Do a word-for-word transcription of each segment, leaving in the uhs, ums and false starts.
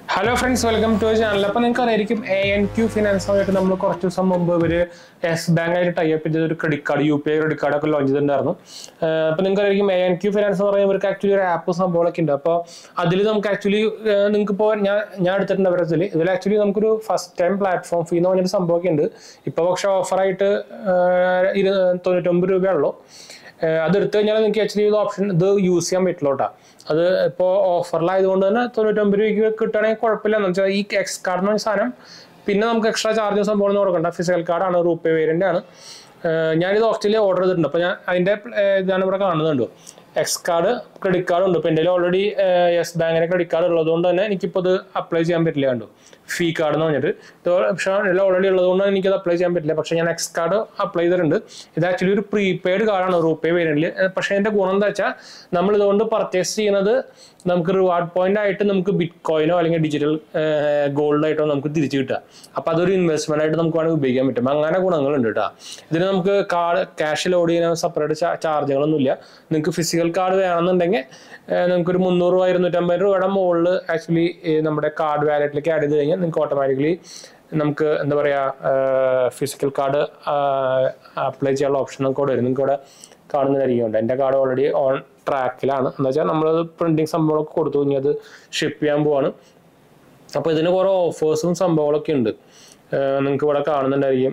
Hello friends, welcome to our channel. അപ്പോൾ നിങ്ങൾക്ക് അറിയായിരിക്കും A N Q Finance ആയിട്ട് നമ്മൾ കുറച്ച് ദിവസം മുമ്പ് ഒരു യെസ് ബാങ്ക് ആയിട്ട് ടൈ അപ്പ് ചെയ്ത ഒരു credit card U P I credit card ഒക്കെ ലോഞ്ച് ചെയ്തിട്ടുണ്ടായിരുന്നു. അപ്പോൾ നിങ്ങൾക്ക് അറിയായിരിക്കും A N Q Finance എന്ന് പറയുമ്പോൾ ഇവർക്ക് ആക്ച്വലി ഒരു ആപ്പ് സംഭവമൊക്കെ ഉണ്ട്. അപ്പോൾ അതിൽ നമുക്ക് ആക്ച്വലി നിങ്ങൾക്ക് ഇപ്പോൾ ഞാൻ ഞാൻ എടുത്തിട്ടുണ്ട് അവരതിൽ ഇതിൽ ആക്ച്വലി നമുക്കൊരു ഫസ്റ്റ് ടൈം പ്ലാറ്റ്ഫോം ഫീ എന്ന് പറഞ്ഞൊരു സംഭവമൊക്കെ ഉണ്ട്. ഇപ്പോൾ പക്ഷേ ഓഫറായിട്ട് ഇരു തൊണ്ണൂറ്റൊമ്പത് രൂപയുള്ളൂ. അതെടുത്തു കഴിഞ്ഞാൽ നിങ്ങൾക്ക് ആക്ച്വലി ഇത് ഓപ്ഷൻ ഇത് യൂസ് ചെയ്യാൻ പറ്റില്ല കേട്ടോ. അത് ഇപ്പോൾ ഓഫറിലായതുകൊണ്ട് തന്നെ തൊണ്ണൂറ്റൊമ്പത് രൂപയ്ക്ക് കിട്ടുകയാണെങ്കിൽ കുഴപ്പമില്ല. എന്ന് വെച്ചാൽ ഈ എക്സ് കാർഡ് എന്ന് പറഞ്ഞ സാധനം പിന്നെ നമുക്ക് എക്സ്ട്രാ ചാർജ് സംഭവം കൊടുക്കണ്ട. ഫിസിക്കൽ കാർഡാണ്, റൂപേ വേരിയൻ്റ് ആണ്. ഞാനിത് ഓസ്ട്രേലിയ ഓർഡർ ചെയ്തിട്ടുണ്ട്. അപ്പോൾ ഞാൻ അതിൻ്റെ ഇതാണ് ഇവിടെ കാണുന്നുണ്ട്. എക്സ് കാർഡ് ക്രെഡിറ്റ് കാർഡ് ഉണ്ട്. ഇപ്പോൾ എൻ്റെ ഓൾറെഡി യെസ് ബാങ്കിൻ്റെ ക്രെഡിറ്റ് കാർഡ് ഉള്ളതുകൊണ്ട് തന്നെ എനിക്കിപ്പോൾ ഇത് അപ്ലൈ ചെയ്യാൻ പറ്റില്ല. കണ്ടു ഫീ കാർഡ് എന്ന് പറഞ്ഞിട്ട് ഇത് പക്ഷേ എല്ലാം ഓൾറെഡി ഉള്ളതുകൊണ്ട് എനിക്കത് അപ്ലൈ ചെയ്യാൻ പറ്റില്ല. പക്ഷേ ഞാൻ എക്സ് കാർഡ് അപ്ലൈ ചെയ്തിട്ടുണ്ട്. ഇത് ആക്ച്വലി ഒരു പ്രീപെയ്ഡ് കാർഡാണ്, റൂപേ വേരിയൻ്റിൽ. പക്ഷേ എൻ്റെ ഗുണം എന്താ വെച്ചാൽ നമ്മൾ ഇതുകൊണ്ട് പർച്ചേസ് ചെയ്യുന്നത് നമുക്ക് റിവാർഡ് പോയിന്റ് ആയിട്ട് നമുക്ക് ബിറ്റ് കോയിനോ അല്ലെങ്കിൽ ഡിജിറ്റൽ ഗോൾഡ് ആയിട്ടോ നമുക്ക് തിരിച്ചു കിട്ടുക. അപ്പോൾ അതൊരു ഇൻവെസ്റ്റ്മെന്റ് ആയിട്ട് നമുക്ക് വേണമെങ്കിൽ ഉപയോഗിക്കാൻ പറ്റും. അങ്ങനെ ഗുണങ്ങളുണ്ട് കേട്ടോ. ഇതിന് നമുക്ക് കാർഡ് ക്യാഷ് ലോഡ് ചെയ്യാൻ സെപ്പറേറ്റ് ചാർജുകളൊന്നുമില്ല. നിങ്ങൾക്ക് ഫിസിക്കൽ കാർഡ് വേണമെന്നുണ്ടെങ്കിൽ നമുക്കൊരു മുന്നൂറ് രൂപ ഇരുന്നൂറ്റമ്പത് രൂപയുടെ മുകളിൽ ആക്ച്വലി നമ്മുടെ കാർഡ് വാലറ്റിലേക്ക് ആഡ് ചെയ്ത് കഴിഞ്ഞാൽ നിങ്ങൾക്ക് ഓട്ടോമാറ്റിക്കലി നമുക്ക് എന്താ പറയുക ഫിസിക്കൽ കാർഡ് അപ്ലൈ ചെയ്യാനുള്ള ഓപ്ഷൻ നമുക്ക് ഇവിടെ വരും. നിങ്ങൾക്ക് ഇവിടെ കാണുന്നതായിരിക്കും. എൻ്റെ കാർഡ് ഓൾറെഡി ഓൺ ട്രാക്കിലാണ്. എന്താ വെച്ചാൽ നമ്മളത് പ്രിന്റിങ് സംഭവങ്ങളൊക്കെ കൊടുത്തു കഴിഞ്ഞാൽ അത് ഷിപ്പ് ചെയ്യാൻ പോവാണ്. അപ്പോൾ ഇതിന് കുറേ ഓഫേഴ്സും സംഭവങ്ങളൊക്കെ ഉണ്ട്. നിങ്ങൾക്ക് ഇവിടെ കാണുന്നുണ്ടായിരിക്കും.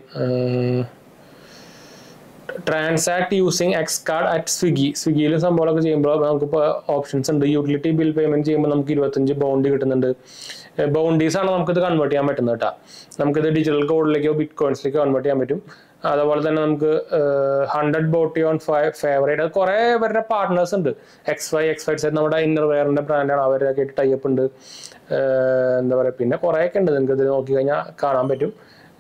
Transact using X card at Swiggy സ്വിഗ്ഗിയിൽ സംഭവങ്ങളൊക്കെ ചെയ്യുമ്പോൾ നമുക്കിപ്പോൾ ഓപ്ഷൻസ് ഉണ്ട്. യൂട്ടിലിറ്റി ബിൽ പേയ്മെന്റ് ചെയ്യുമ്പോൾ നമുക്ക് ഇരുപത്തഞ്ച് ബൗണ്ടി കിട്ടുന്നുണ്ട്. ബൗണ്ടീസാണ് നമുക്കിത് കൺവേർട്ട് ചെയ്യാൻ പറ്റുന്നത് കേട്ടോ. നമുക്കിത് ഡിജിറ്റൽ ഗോൾഡിലേക്കോ ബിറ്റ് കോയിൻസിലേക്കോ കൺവേർട്ട് ചെയ്യാൻ പറ്റും. അതുപോലെ തന്നെ നമുക്ക് ഹൺഡ്രഡ് ബോട്ടി ഓൺ ഫൈവ് ഫേവറേറ്റ് അത് കുറേ പേരുടെ പാർട്ട്നേഴ്സ് ഉണ്ട്. X Y X Y set നമ്മുടെ ഇന്നർ വെയറിൻ്റെ ബ്രാൻഡാണ്. അവരൊക്കെ ആയിട്ട് ടൈപ്പ് ഉണ്ട്. എന്താ പറയുക പിന്നെ കുറേയൊക്കെ ഉണ്ട്. നിങ്ങൾക്ക് ഇത് നോക്കി കഴിഞ്ഞാൽ കാണാൻ പറ്റും.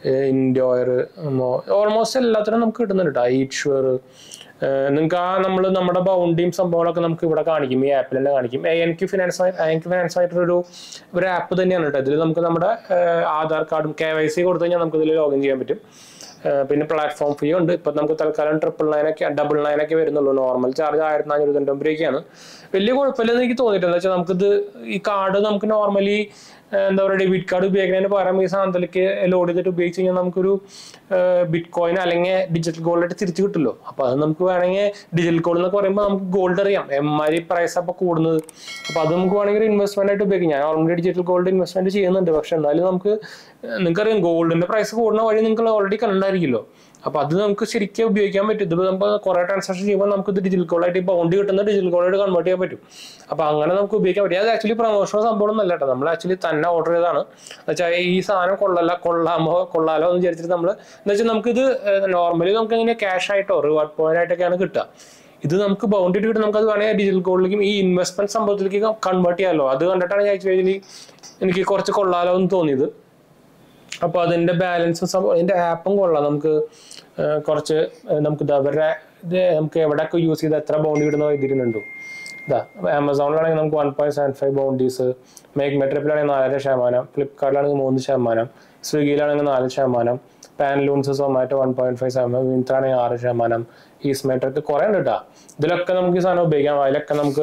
ഇൻഡോയർ ഓൾമോസ്റ്റ് എല്ലാത്തിനും നമുക്ക് കിട്ടുന്നുണ്ട് കേട്ടോ. ഈറ്റ്ഷുവർ നിങ്ങൾക്ക് ആ നമ്മൾ നമ്മുടെ ബൗണ്ടിയും സംഭവങ്ങളൊക്കെ നമുക്ക് ഇവിടെ കാണിക്കും. ഈ ആപ്പിൽ തന്നെ കാണിക്കും. A N Q finance A N Q finance ആയിട്ടൊരു ഒരു ആപ്പ് തന്നെയാണ് കേട്ടോ. ഇതിൽ നമുക്ക് നമ്മുടെ ആധാർ കാർഡും കെ വൈ സി കൊടുത്തു കഴിഞ്ഞാൽ നമുക്ക് ഇതിൽ ലോഗിൻ ചെയ്യാൻ പറ്റും. പിന്നെ പ്ലാറ്റ്ഫോം ഫീ ഉണ്ട്. ഇപ്പം നമുക്ക് തൽക്കാലം ട്രിപ്പിൾ നയനൊക്കെ ഡബിൾ നയനൊക്കെ വരുന്നുള്ളൂ. നോർമൽ ചാർജ് ആയിരത്തി നാനൂറ്റി തൊണ്ണൂറ്റൊമ്പത് രൂപയ്ക്കാണ്. വലിയ കുഴപ്പമില്ലെന്ന് എനിക്ക് തോന്നിയിട്ടുണ്ട്. എന്താ വെച്ചാൽ നമുക്കിത് ഈ കാർഡ് നമുക്ക് നോർമലി എന്താ പറയുക ഡെബിറ്റ് കാർഡ് ഉപയോഗിക്കുന്നതിന് പകരം ഈ സാധനത്തിലേക്ക് ലോഡ് ചെയ്തിട്ട് ഉപയോഗിച്ച് കഴിഞ്ഞാൽ നമുക്കൊരു ബിറ്റ് കോയിൻ അല്ലെങ്കിൽ ഡിജിറ്റൽ ഗോൾഡായിട്ട് തിരിച്ചു കിട്ടുമല്ലോ. അപ്പോൾ അത് നമുക്ക് വേണമെങ്കിൽ ഡിജിറ്റൽ ഗോൾഡ് എന്നൊക്കെ പറയുമ്പോൾ നമുക്ക് ഗോൾഡ് അറിയാം എമ്മാതിരി പ്രൈസ് അപ്പോൾ കൂടുന്നത്. അപ്പോൾ അത് നമുക്ക് വേണമെങ്കിൽ ഒരു ഇൻവെസ്റ്റ്മെന്റ് ആയിട്ട് ഉപയോഗിക്കാം. ഞാൻ ഓൾറെഡി ഡിജിറ്റൽ ഗോൾഡ് ഇൻവെസ്റ്റ്മെന്റ് ചെയ്യുന്നുണ്ട്. പക്ഷെ എന്നാലും നമുക്ക് നിങ്ങൾക്കറിയാം ഗോൾഡിന്റെ പ്രൈസ് കൂടുന്ന വഴി നിങ്ങൾ ഓൾറെഡി കണ്ടായിരിക്കുമല്ലോ. അപ്പോൾ അത് നമുക്ക് ശരിക്കും ഉപയോഗിക്കാൻ പറ്റും. ഇത് നമുക്ക് കുറേ ട്രാൻസാക്ഷൻ ചെയ്യുമ്പോൾ നമുക്ക് ഇത് ഡിജിറ്റൽ ഗോൾഡായിട്ട് ബൗണ്ട് കിട്ടുന്ന ഡിജിറ്റൽ ഗോൾഡായിട്ട് കൺവേർട്ട് ചെയ്യാൻ പറ്റും. അപ്പോൾ അങ്ങനെ നമുക്ക് ഉപയോഗിക്കാൻ പറ്റും. അത് ആക്ച്വലി പ്രൊമോഷണൽ സംഭവം ഒന്നും അല്ല കേട്ടോ. നമ്മൾ ആക്ച്വലി തന്നെ ഓർഡർ ചെയ്തതാണ്. എന്ന് വെച്ചാൽ ഈ സാധനം കൊള്ളല്ല കൊള്ളാമോ കൊള്ളാലോ എന്ന് വിചാരിച്ചിട്ട് നമ്മൾ എന്ന് വെച്ചാൽ നമുക്കിത് നോർമലി നമുക്ക് ഇങ്ങനെ ക്യാഷ് ആയിട്ടോ റിവാർഡ് പോയിന്റ് ആയിട്ടൊക്കെയാണ് കിട്ടുക. ഇത് നമുക്ക് ബൗണ്ട് ഇട്ട് കിട്ടും. നമുക്കത് വേണമെങ്കിൽ ഡിജിറ്റൽ ഗോൾഡിലേക്കും ഈ ഇൻവെസ്റ്റ്മെന്റ് സംഭവത്തിലേക്ക് കൺവേർട്ട് ചെയ്യാമല്ലോ. അത് കണ്ടിട്ടാണ് ഞാൻ ആക്ച്വലി എനിക്ക് കുറച്ച് കൊള്ളാലോ എന്ന് തോന്നിയത്. അപ്പോൾ അതിൻ്റെ ബാലൻസും സംഭവം അതിൻ്റെ ആപ്പും കൊള്ളാം. നമുക്ക് കുറച്ച് നമുക്ക് അവരുടെ ഇത് നമുക്ക് എവിടെയൊക്കെ യൂസ് ചെയ്ത് എത്ര ബൗണ്ടി കിട്ടുന്ന എഴുതിയിരുന്നുണ്ടോ. ഇതാ ആമസോണിലാണെങ്കിൽ നമുക്ക് one point seven five bounties, make my ട്രിപ്പിലാണെങ്കിൽ നാലര ശതമാനം, ഫ്ലിപ്കാർട്ടിലാണെങ്കിൽ മൂന്ന് ശതമാനം, സ്വിഗ്ഗിയിലാണെങ്കിൽ നാല് ശതമാനം, Pantaloons Zomato one point five ശതമാനം, വിൻത്രാണെങ്കിൽ ആറ് ശതമാനം, ഈസ്മേറ്റർക്ക് കുറേ ഉണ്ട് കേട്ടോ. ഇതിലൊക്കെ നമുക്ക് ഈ സാധനം ഉപയോഗിക്കാം. അതിലൊക്കെ നമുക്ക്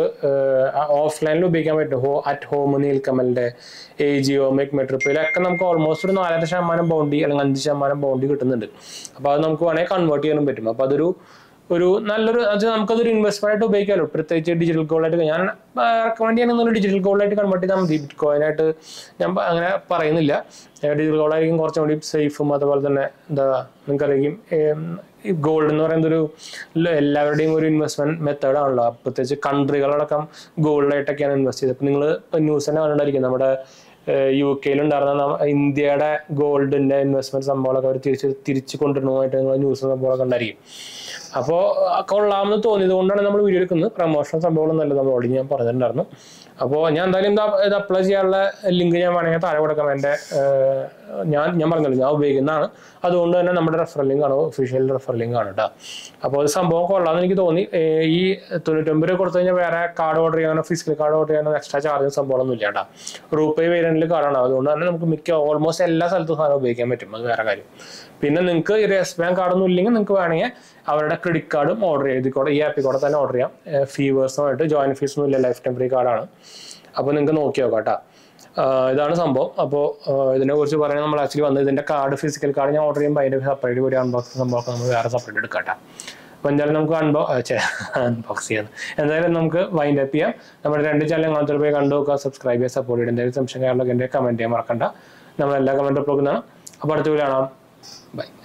ഓഫ്ലൈനിൽ ഉപയോഗിക്കാൻ പറ്റും. ഹോ അറ്റ് ഹോം, നീൽക്കമലിൻ്റെ, AJIO, make my trip ഇതിലൊക്കെ നമുക്ക് ഓൾമോസ്റ്റ് ഒരു നാലര ശതമാനം ബൗണ്ടി അല്ലെങ്കിൽ അഞ്ച് ശതമാനം ബൗണ്ടി കിട്ടുന്നുണ്ട്. അപ്പോൾ അത് നമുക്ക് വേണമെങ്കിൽ കൺവേർട്ട് ചെയ്യാനും പറ്റും. അപ്പോൾ അതൊരു ഒരു നല്ലൊരു അത് നമുക്കതൊരു ഇൻവെസ്റ്റ്മെന്റ് ആയിട്ട് ഉപയോഗിക്കാമല്ലോ. പ്രത്യേകിച്ച് ഡിജിറ്റൽ ഗോൾഡായിട്ട് ഞാൻ റെക്കമെൻഡ് ചെയ്യുന്ന ഡിജിറ്റൽ ഗോൾഡായിട്ട് കൺവേർട്ട് ചെയ്താൽ മതി. ബിറ്റ് കോയിനായിട്ട് ഞാൻ അങ്ങനെ പറയുന്നില്ല. ഡിജിറ്റൽ ഗോൾഡായിരിക്കും കുറച്ചും കൂടി സേഫും. അതുപോലെ തന്നെ എന്താ നിങ്ങൾക്കറിയാം ഈ ഗോൾഡ് എന്ന് പറയുന്നത് ഒരു എല്ലാവരുടെയും ഒരു ഇൻവെസ്റ്റ്മെന്റ് മെത്തേഡാണല്ലോ. പ്രത്യേകിച്ച് കൺട്രികളടക്കം ഗോൾഡായിട്ടൊക്കെയാണ് ഇൻവെസ്റ്റ് ചെയ്തത്. ഇപ്പം നിങ്ങൾ ഇപ്പം ന്യൂസ് തന്നെ കണ്ടിട്ടുണ്ടായിരിക്കും. നമ്മുടെ യു കെയിലുണ്ടായിരുന്ന ഇന്ത്യയുടെ ഗോൾഡിന്റെ ഇൻവെസ്റ്റ്മെന്റ് സംഭവങ്ങളൊക്കെ അവർ തിരിച്ച് തിരിച്ചു കൊണ്ടുവരുന്നതുമായിട്ട് നിങ്ങൾ ന്യൂസ് സംഭവങ്ങളൊക്കെ ഉണ്ടായിരിക്കും. അപ്പോൾ കൊള്ളാമെന്ന് തോന്നിയത് കൊണ്ടാണ് നമ്മൾ വീഡിയോ എടുക്കുന്നത്. പ്രൊമോഷൻ സംഭവങ്ങളൊന്നുമല്ല നമ്മൾ ഓൾറെഡി ഞാൻ പറഞ്ഞിട്ടുണ്ടായിരുന്നു. അപ്പോൾ ഞാൻ എന്തായാലും എന്താ ഇത് അപ്ലൈ ചെയ്യാനുള്ള ലിങ്ക് ഞാൻ വേണമെങ്കിൽ താഴെ കൊടുക്കാം. എൻ്റെ ഞാൻ ഞാൻ പറഞ്ഞല്ലോ ഞാൻ ഉപയോഗിക്കുന്നതാണ്. അതുകൊണ്ട് തന്നെ നമ്മുടെ റെഫറൽ ലിങ്ക് ആണ്, ഒഫീഷ്യൽ റെഫറൽ ലിങ്ക് ആണ് കേട്ടോ. അപ്പോൾ അത് സംഭവം കൊള്ളാമെന്ന് എനിക്ക് തോന്നി. ഈ തൊണ്ണൂറ്റൊമ്പത് രൂപ കൊടുത്തു കഴിഞ്ഞാൽ വേറെ കാർഡ് ഓർഡർ ചെയ്യാനോ ഫിസിക്കൽ കാർഡ് ഓർഡർ ചെയ്യാനോ എക്സ്ട്രാ ചാർജ് സംഭവമൊന്നും ഇല്ല കേട്ടോ. റൂപേ വേരിയന്റിൽ കാർഡാണ്. അതുകൊണ്ട് തന്നെ നമുക്ക് മിക്ക ഓൾമോസ്റ്റ് എല്ലാ സ്ഥലത്തും സാധനം ഉപയോഗിക്കാൻ പറ്റും. അത് വേറെ കാര്യം. പിന്നെ നിങ്ങൾക്ക് ഈ യെസ് ബാങ്ക് കാർഡൊന്നും ഇല്ലെങ്കിൽ നിങ്ങൾക്ക് വേണമെങ്കിൽ അവരുടെ ക്രെഡിറ്റ് കാർഡും ഓർഡർ ചെയ്തിക്കോടെ ഈ ആപ്പിൽ കൂടെ തന്നെ ഓർഡർ ചെയ്യാം. ഫീവേഴ്സുമായിട്ട് ജോയിൻ ഫീസൊന്നും ഇല്ല. ലൈഫ് ടെമ്പററി കാർഡാണ്. അപ്പോൾ നിങ്ങൾക്ക് നോക്കി നോക്കാം കേട്ടോ. ഇതാണ് സംഭവം. അപ്പോൾ ഇതിനെക്കുറിച്ച് പറയാൻ നമ്മൾ ആക്ച്വലി വന്നത് ഇതിൻ്റെ കാർഡ് ഫിസിക്കൽ കാർഡ് ഞാൻ ഓർഡർ ചെയ്യുമ്പോൾ അതിൻ്റെ സെപ്പറേറ്റ് ഒരു അൺബോക്സിങ് സംഭവമൊക്കെ നമ്മൾ വേറെ സെപ്പറേറ്റ് എടുക്കാം. അപ്പോൾ എന്തായാലും നമുക്ക് അൺബോ അൺബോക്സ് ചെയ്യാം. എന്തായാലും നമുക്ക് വൈൻഡ് അപ്പ് ചെയ്യാം. നമ്മുടെ രണ്ട് ചാനൽ അങ്ങനത്തെ പോയി കണ്ടു നോക്കുക, സബ്സ്ക്രൈബ് ചെയ്യുക, സപ്പോർട്ട് ചെയ്യുക. എന്തായാലും സംശയം കാര്യങ്ങളൊക്കെ എൻ്റെ കമൻറ്റ് ചെയ്യാൻ മറക്കണ്ട. നമ്മളെല്ലാ കമൻറ്റ് റിപ്ലൈ ചെയ്യുന്നതാണ്. അപ്പോൾ അടുത്ത വീഡിയോ കാണാം. ബൈ.